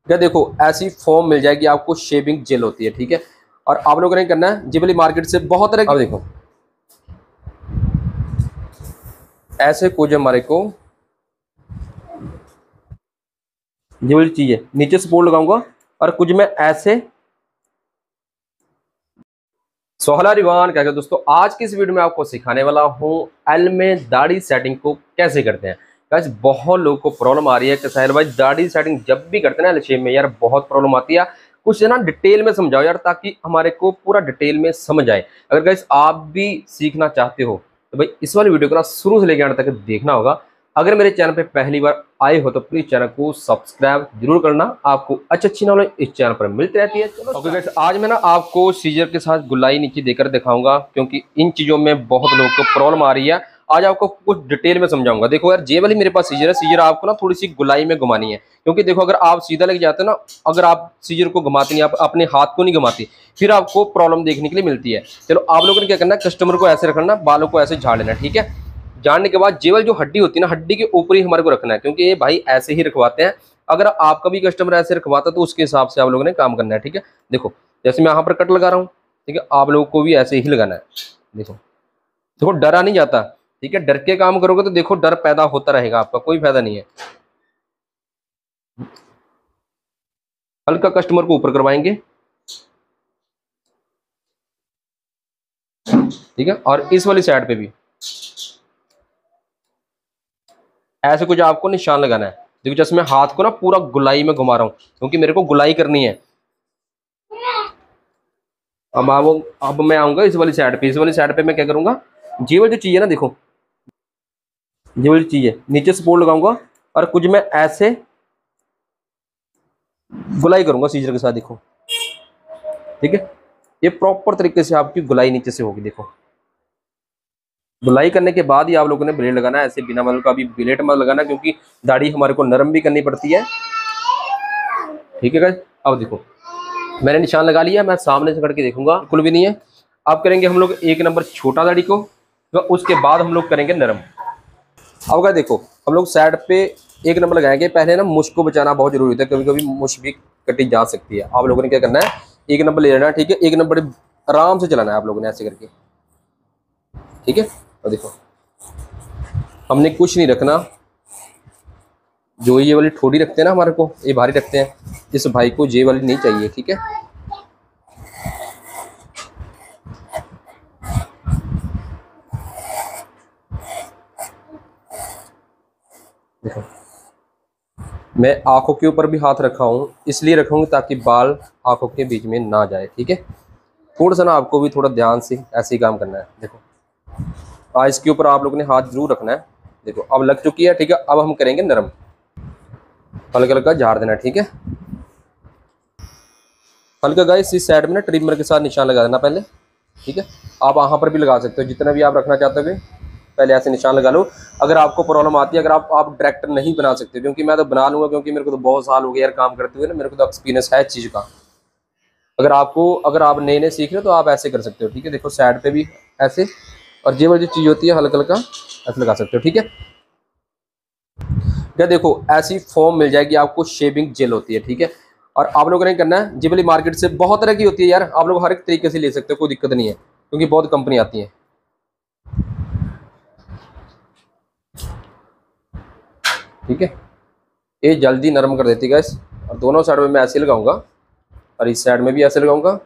क्या देखो ऐसी फॉर्म मिल जाएगी आपको, शेविंग जेल होती है, ठीक है। और आप लोगों ने करना है जिबली मार्केट से बहुत तरह की, अब देखो ऐसे कुछ हमारे को जिबली चीज है, नीचे सपोर्ट लगाऊंगा और कुछ मैं ऐसे सोहला रिवान क्या दोस्तों, आज की इस वीडियो में आपको सिखाने वाला हूँ एल में दाढ़ी सेटिंग को कैसे करते हैं। गाइस बहुत लोगों को प्रॉब्लम आ रही है कि साहिल भाई दाढ़ी सेटिंग जब भी करते हैं ना एल शेप में यार बहुत प्रॉब्लम आती है, कुछ ना डिटेल में समझाओ यार, ताकि हमारे को पूरा डिटेल में समझ आए। अगर गाइस आप भी सीखना चाहते हो तो भाई इस वाली वीडियो को ना शुरू से लेकर अंत तक देखना होगा। अगर मेरे चैनल पे पहली बार आए हो तो प्लीज चैनल को सब्सक्राइब जरूर करना, आपको अच्छी नॉलेज इस चैनल पर मिलती रहती है। चलो ओके गाइस, आज मैं ना आपको सीजर के साथ गुलाई नीचे देकर दिखाऊंगा, क्योंकि इन चीजों में बहुत लोगों को प्रॉब्लम आ रही है। आज आपको कुछ डिटेल में समझाऊंगा। देखो यार, ये वाली मेरे पास सीजर है, सीजर आपको ना थोड़ी सी गुलाई में घुमानी है, क्योंकि देखो अगर आप सीधा लेके जाते हो ना, अगर आप सीजर को घुमाते नहीं, आप अपने हाथ को नहीं घुमाते, फिर आपको प्रॉब्लम देखने के लिए मिलती है। चलो आप लोगों ने क्या करना है, कस्टमर को ऐसे रखना, बालों को ऐसे झाड़ लेना, ठीक है। जानने के बाद जेवल जो हड्डी होती है ना, हड्डी के ऊपर ही हमारे को रखना है, क्योंकि ये भाई ऐसे ही रखवाते हैं। अगर आपका भी कस्टमर ऐसे रखवाता तो उसके हिसाब से आप लोगों ने काम करना है, ठीक है। देखो जैसे मैं यहाँ पर कट लगा रहा हूँ, ठीक है, आप लोगों को भी ऐसे ही लगाना है। देखो देखो डरा नहीं जाता, ठीक है। डर के काम करोगे तो देखो डर पैदा होता रहेगा, आपका कोई फायदा नहीं है। हल्का कस्टमर को ऊपर करवाएंगे, ठीक है। और इस वाली साइड पे भी ऐसे कुछ आपको निशान लगाना है। देखो जैसे मैं हाथ को ना पूरा गुलाई में घुमा रहा हूँ, क्योंकि मेरे को गुलाई करनी है। अब मैं आऊंगा इस वाली साइड पे, इस वाली साइड पे मैं क्या करूंगा, ये वाली जो चीज है ना, देखो ये वाली चीज है, नीचे सपोर्ट लगाऊंगा और कुछ मैं ऐसे गुलाई करूंगा सीजर के साथ, देखो ठीक है। ये प्रॉपर तरीके से आपकी गुलाई नीचे से होगी। देखो गुलाई करने के बाद ही आप लोगों ने ब्लेड लगाना है, ऐसे बिना मतलब का भी ब्लेड मत लगाना, क्योंकि दाढ़ी हमारे को नरम भी करनी पड़ती है, ठीक है गाइस। अब देखो मैंने निशान लगा लिया, मैं सामने से करके देखूंगा, बिल्कुल भी नहीं है। अब करेंगे हम लोग एक नंबर छोटा दाढ़ी को, तो उसके बाद हम लोग करेंगे नरम। अब क्या देखो, हम लोग साइड पे एक नंबर लगाएंगे। पहले ना मुश्क को बचाना बहुत जरूरी होता है, कभी कभी मुश्क भी कटी जा सकती है। आप लोगों ने क्या करना है, एक नंबर ले लेना है, ठीक है। एक नंबर आराम से चलाना है आप लोगों ने ऐसे करके, ठीक है। और देखो हमने कुछ नहीं रखना, जो ये वाली ठोड़ी रखते हैं ना हमारे को, ये भारी रखते हैं, इस भाई को ये वाली नहीं चाहिए, ठीक है। देखो मैं आंखों के ऊपर भी हाथ रखा हूँ, इसलिए रखूंगी ताकि बाल आंखों के बीच में ना जाए, ठीक है। थोड़ा सा ना आपको भी थोड़ा ध्यान से ऐसे ही काम करना है। देखो आइस के ऊपर आप लोगों ने हाथ जरूर रखना है। देखो अब लग चुकी है, ठीक है। अब हम करेंगे नरम, हल्का हल्का झाड़ देना, ठीक है। हल्का गाइस इस साइड में ना ट्रिमर के साथ निशान लगा देना पहले, ठीक है। आप वहाँ पर भी लगा सकते हो, जितना भी आप रखना चाहते हो पहले ऐसे निशान लगा लो। अगर आपको प्रॉब्लम आती है, अगर आप डायरेक्ट नहीं बना सकते, क्योंकि मैं तो बना लूंगा, क्योंकि मेरे को तो बहुत साल हो गए यार काम करते हुए ना, मेरे को तो एक्सपीरियंस है इस चीज़ का। अगर आप नए नए सीख रहे हो तो आप ऐसे कर सकते हो, ठीक है। देखो साइड पे भी ऐसे, और ये वाली जो चीज़ होती है हल्का हल्का ऐसे लगा सकते हो, ठीक है। क्या देखो ऐसी फॉर्म मिल जाएगी आपको, शेविंग जेल होती है, ठीक है। और आप लोगों ने करना है, जिबली मार्केट से बहुत तरह की होती है यार, आप लोग हर एक तरीके से ले सकते हो, कोई दिक्कत नहीं है, क्योंकि बहुत कंपनी आती है, ठीक है। ये जल्दी नरम कर देती है गैस। और दोनों साइड में मैं ऐसे लगाऊंगा और इस साइड में भी ऐसे लगाऊंगा।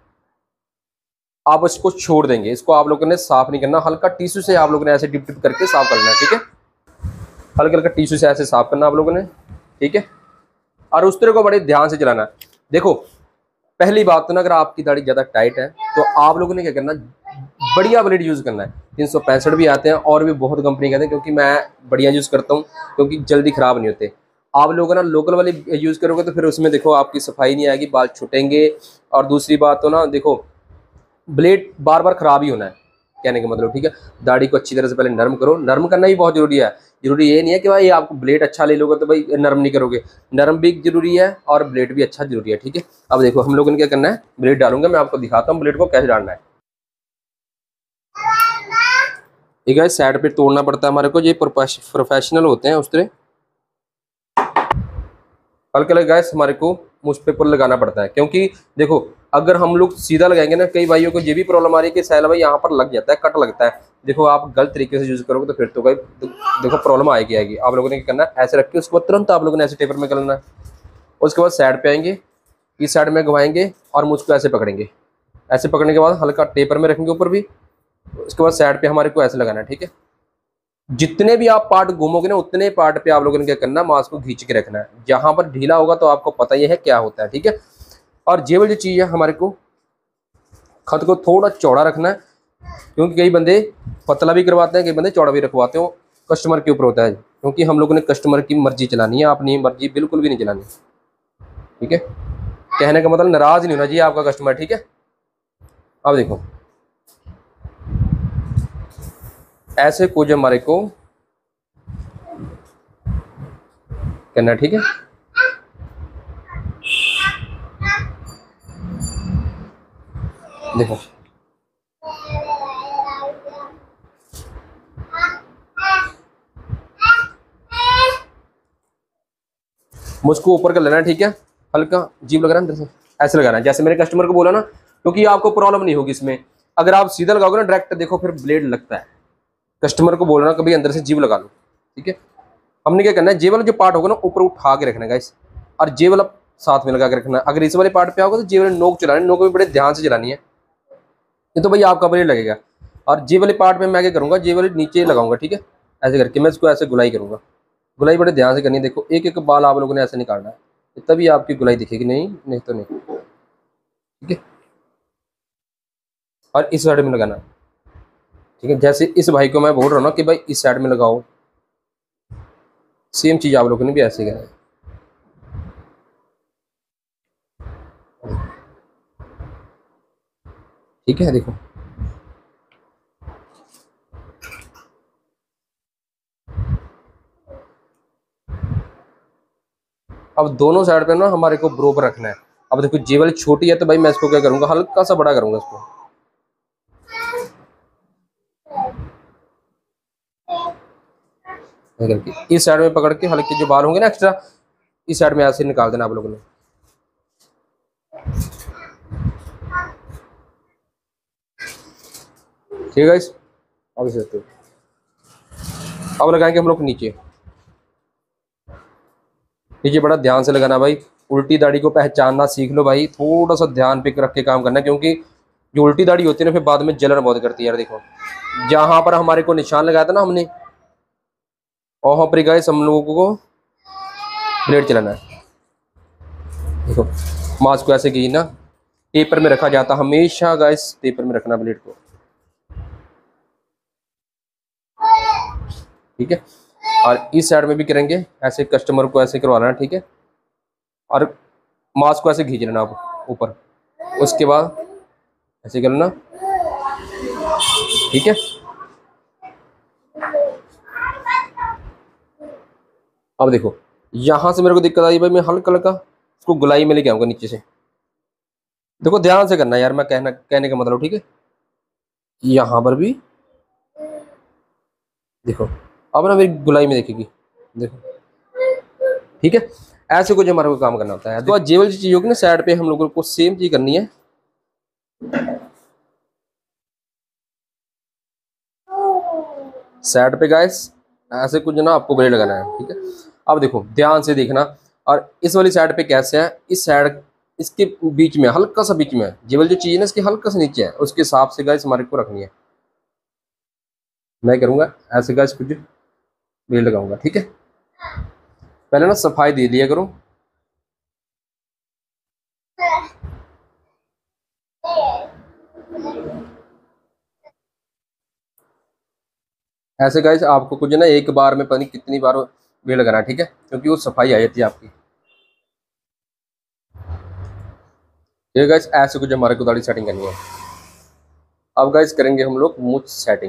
आप इसको छोड़ देंगे, इसको आप लोगों ने साफ नहीं करना, हल्का टिश्यू से आप लोगों ने ऐसे डिप डिप करके साफ करना है, ठीक है। हल्का हल्का टिश्यू से ऐसे साफ करना आप लोगों ने, ठीक है। और उस तरह को बड़े ध्यान से चलाना है। देखो पहली बात तो ना, अगर आपकी दाढ़ी ज़्यादा टाइट है तो आप लोगों ने क्या करना, बढ़िया ब्लेड यूज़ करना है। 365 भी आते हैं और भी बहुत कंपनी के आते हैं, क्योंकि मैं बढ़िया यूज़ करता हूँ, क्योंकि जल्दी ख़राब नहीं होते। आप लोग ना लोकल वाले यूज़ करोगे तो फिर उसमें देखो आपकी सफाई नहीं आएगी, बाल छुटेंगे। और दूसरी बात तो ना देखो, ब्लेड बार बार ख़राब ही होना है, कहने का मतलब, ठीक है। दाढ़ी को अच्छी तरह से पहले नरम करो, नरम करना भी बहुत ज़रूरी है। जरूरी ये नहीं है कि भाई आपको ब्लेड अच्छा ले लोगे तो भाई नरम नहीं करोगे, नरम भी जरूरी है और ब्लेड भी अच्छा जरूरी है, ठीक है। अब देखो हम लोगों ने क्या करना है, ब्लेड डालूंगा, मैं आपको दिखाता हूँ ब्लेड को कैसे डालना है। ठीक है, साइड पे तोड़ना पड़ता है हमारे को, ये प्रोफेशनल होते हैं उस तरह। हल्का हल्का गैस हमारे को मुझ पे पर लगाना पड़ता है, क्योंकि देखो अगर हम लोग सीधा लगाएंगे ना, कई भाइयों को ये भी प्रॉब्लम आ रही है कि साहिल भाई यहाँ पर लग जाता है, कट लगता है। देखो आप गलत तरीके से यूज करोगे तो फिर तो भाई देखो प्रॉब्लम आएगी। आप लोगों ने क्या करना है, ऐसे रख के उसके बाद तुरंत आप लोगों ने ऐसे टेपर में करना है। उसके बाद साइड पे आएंगे, इस साइड में घुमाएंगे और मुझको ऐसे पकड़ेंगे। ऐसे पकड़ने के बाद हल्का टेपर में रखेंगे ऊपर भी। उसके बाद साइड पे हमारे को ऐसे लगाना है, ठीक है। जितने भी आप पार्ट घूमोगे ना, उतने पार्ट पे आप लोगों ने क्या करना है, मांस को खींच के रखना है। जहां पर ढीला होगा तो आपको पता ही है क्या होता है, ठीक है। और ये वाली चीज है, हमारे को खत को थोड़ा चौड़ा रखना है, क्योंकि कई बंदे पतला भी करवाते हैं, कई बंदे चौड़ा भी रखवाते हो, कस्टमर के ऊपर होता है। क्योंकि हम लोगों ने कस्टमर की मर्जी चलानी है, अपनी मर्जी बिल्कुल भी नहीं चलानी, ठीक है। कहने का मतलब नाराज नहीं होना चाहिए आपका कस्टमर, ठीक है। अब देखो ऐसे कुछ हमारे को करना है, ठीक है। देखो मुझको ऊपर कर लेना है, ठीक है। हल्का जीभ लग रहा है अंदर से, ऐसे लगाना है जैसे मेरे कस्टमर को बोला ना, क्योंकि आपको प्रॉब्लम नहीं होगी इसमें। अगर आप सीधा लगाओगे ना डायरेक्ट, देखो फिर ब्लेड लगता है। कस्टमर को बोलना कभी अंदर से जीभ लगा लो, ठीक है। हमने क्या करना है, जे वाला जो पार्ट होगा ना ऊपर उठा के रखना है गाइस, और जे वाला साथ में लगा के रखना है। अगर इस वाले पार्ट पे आओगे तो जे वाले नोक चलानी, नोक भी बड़े ध्यान से चलानी है, ये तो भाई आपका ब्लेड लगेगा। और जे वाले पार्ट में मैं क्या करूँगा, जे वाले नीचे लगाऊंगा, ठीक है। ऐसे करके मैं इसको ऐसे गुलाई करूँगा। गुलाई बड़े ध्यान से करनी है। देखो एक एक बाल आप लोगों ने ऐसे निकालना है, तभी आपकी गुलाई दिखेगी, नहीं तो नहीं, ठीक है। और इस साइड में लगाना, ठीक है। जैसे इस भाई को मैं बोल रहा हूँ ना कि भाई इस साइड में लगाओ, सेम चीज आप लोगों ने भी ऐसे करना है, ठीक है। देखो अब दोनों साइड पे ना हमारे को बरोबर रखना है। अब देखो जे वाली छोटी है तो भाई मैं इसको क्या करूंगा, हल्का सा बड़ा करूंगा इसको, करके इस साइड में पकड़ के हल्के जो बाल होंगे ना एक्स्ट्रा, इस साइड में ऐसे निकाल देना आप लोगों ने, ठीक है गाइस। अब इसे अब लगाएंगे हम लोग नीचे। नीचे बड़ा ध्यान से लगाना भाई, उल्टी दाढ़ी को पहचानना सीख लो भाई, थोड़ा सा ध्यान पे रख के काम करना, क्योंकि जो उल्टी दाढ़ी होती है ना फिर बाद में जलन बहुत करती है यार। देखो जहां पर हमारे को निशान लगाया था ना हमने, वहां पर गाइस हम लोगों को ब्लेड चलाना है। देखो मांस को ऐसे की ना, टेपर में रखा जाता हमेशा गाइस, टेपर में रखना ब्लेड को, ठीक है। और इस साइड में भी करेंगे ऐसे, कस्टमर को ऐसे करवाना है, ठीक है। और मांस को ऐसे खींच लेना आप ऊपर, उसके बाद ऐसे कर लेना, ठीक है। अब देखो यहां से मेरे को दिक्कत आई भाई, मैं हल्का हल्का उसको गुलाई में लेके आऊंगा नीचे से। देखो ध्यान से करना यार, मैं कहने का मतलब, ठीक है। यहां पर भी देखो, अब ना मेरी गुलाई में देखेगी, देखो, ठीक है। ऐसे कुछ हमारे को काम करना होता है। तो जेवल चीज होगी ना साइड पे, हम लोगों को सेम चीज करनी है। साइड पे गाइस ऐसे कुछ ना आपको ब्लेड लगाना है, ठीक है। अब देखो ध्यान से देखना, और इस वाली साइड पे कैसे है, इस साइड इसके बीच में हल्का सा बीच में जेवल जो चीज है ना इसके हल्का सा नीचे है, उसके हिसाब से गाइस हमारे को रखनी है। मैं करूंगा ऐसे गाइस कुछ ब्लेड लगाऊंगा, ठीक है। पहले ना सफाई दे दिया करो, ऐसे गाइस आपको कुछ ना एक बार में पता नहीं कितनी बार ब्लेड लगाना है, ठीक है, क्योंकि वो सफाई आ जाती है आपकी। ठीक है गाइस, ऐसे कुछ हमारे को दाढ़ी सेटिंग करनी है। अब गाइस करेंगे हम लोग मूंछ सेटिंग।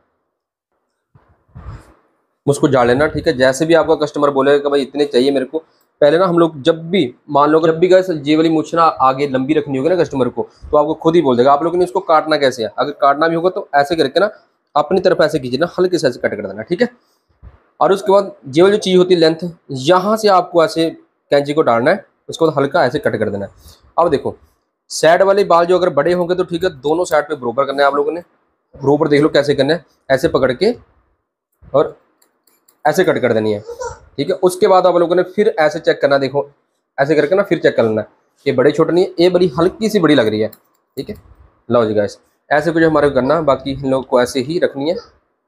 मुझको जा लेना, ठीक है। जैसे भी आपका कस्टमर बोलेगा कि भाई इतने चाहिए मेरे को, पहले ना हम लोग जब भी मान लो, जब भी गाइस ये वाली मूंछ ना आगे लंबी रखनी होगी ना कस्टमर को, तो आपको खुद ही बोल देगा। आप लोगों ने इसको काटना कैसे है, अगर काटना भी होगा तो ऐसे करके ना अपनी तरफ ऐसे कीजिए ना, हल्के से ऐसे कट कर देना, ठीक है। और उसके बाद ये वाली जो चीज होती है लेंथ, यहाँ से आपको ऐसे कैंची को डालना है, उसको तो हल्का ऐसे कट कर देना है। अब देखो साइड वाले बाल जो अगर बड़े होंगे तो ठीक है, दोनों साइड पे बरोबर करना है आप लोगों ने। बरोबर देख लो कैसे करना है, ऐसे पकड़ के और ऐसे कट कर देनी है, ठीक है। उसके बाद आप लोगों ने फिर ऐसे चेक करना, देखो ऐसे करके ना फिर चेक कर लेना, ये बड़े छोटे नहीं है, ये बड़ी हल्की सी बड़ी लग रही है, ठीक है। लो जी गाइस, ऐसे कुछ हमारे को करना, बाकी इन लोगों को ऐसे ही रखनी है।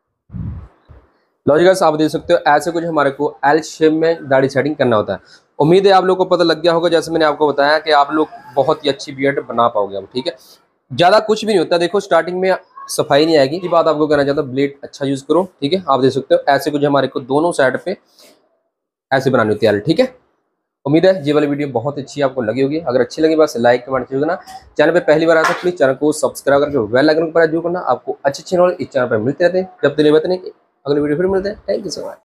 लो जी गाइस, आप देख सकते हो ऐसे कुछ हमारे को एल शेप में दाढ़ी सेटिंग करना होता है। उम्मीद है आप लोग को पता लग गया होगा, जैसे मैंने आपको बताया कि आप लोग बहुत ही अच्छी बियर्ड बना पाओगे अब, ठीक है। ज़्यादा कुछ भी नहीं होता, देखो स्टार्टिंग में सफाई नहीं आएगी, ये बात आपको कहना चाहता हूँ, ब्लेड अच्छा यूज़ करो, ठीक है। आप देख सकते हो ऐसे कुछ हमारे को दोनों साइड पे ऐसे बनानी होती है, ठीक है। उम्मीद है ये वाली वीडियो बहुत अच्छी आपको लगी होगी। अगर अच्छी लगी बस लाइक कमेंट जरूर करना। चैनल पे पहली बार आया तो प्लीज चैनल को सब्सक्राइब करके बेल आइकन पर जरूर करना। आपको अच्छी अच्छी नॉलेज इस चैनल पर मिलते रहते हैं। जब तक नहीं, अगली वीडियो फिर मिलते हैं। Thank you so much.